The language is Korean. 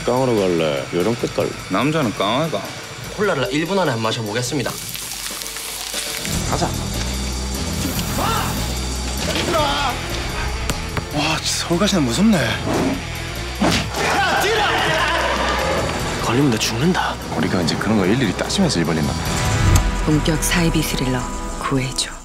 깡으로 갈래? 여름빛 갈래? 남자는 깡아가. 콜라를 1분 안에 한 마셔보겠습니다. 가자. 와, 서울가시는 무섭네. 걸리면 너 죽는다. 우리가 이제 그런 거 일일이 따지면서 입원했나? 본격 사이비 스릴러 구해줘.